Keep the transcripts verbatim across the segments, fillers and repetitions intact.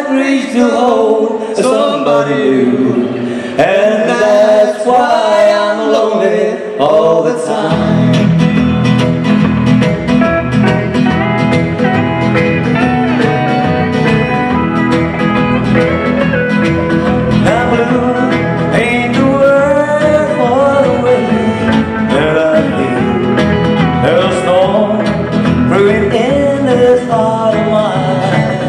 that reach to hold somebody new. And that's why I'm lonely all the time. Now blue ain't the word for the way that I feel. There's a storm brewing in this heart of mine.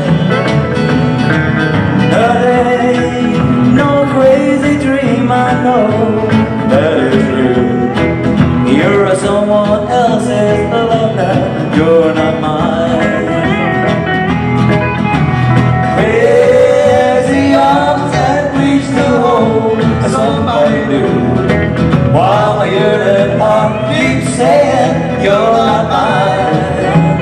There ain't no crazy dream I know that is real. You're someone else's love now, you're not mine. Crazy arms that reach to hold somebody new, while my yearning heart keeps saying you're not mine.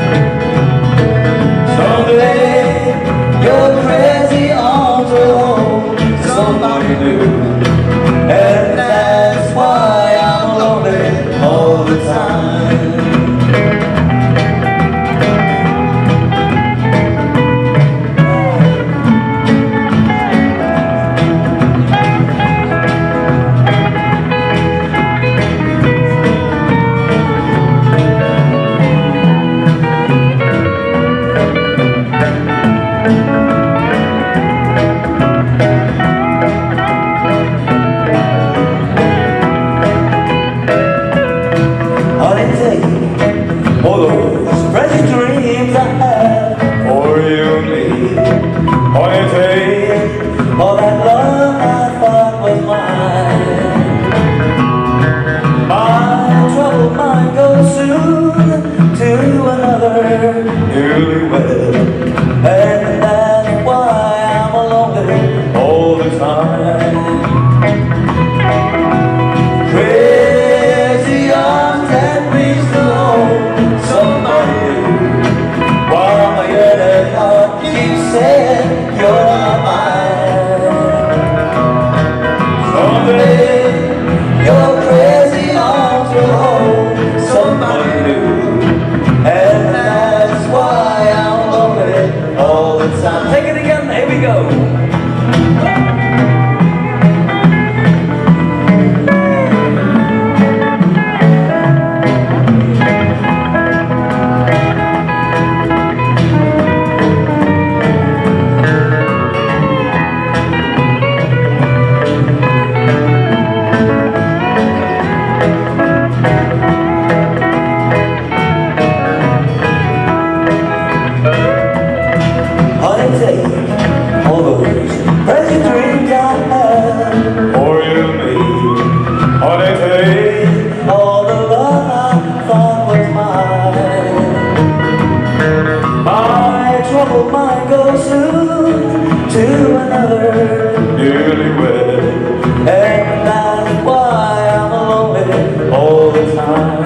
Someday your crazy arms will hold somebody new. And that's why I'm lonely all the time. All those precious dreams I have for you and me. Honey, take all that love I thought was mine. My troubled mind goes soon to another newlywed, and that's why I'm lonely all the time. Crazy arms that reach to hold somebody new, while my yearning heart keeps saying you're not mine. Someday your crazy arms will hold somebody new, and that's why I'm lonely all the time. Take it again, here we go. Take all those precious dreams I had for you and me. Honey, take all the love I thought was mine. My troubled mind goes soon to another newlywed, and that's why I'm lonely all the time.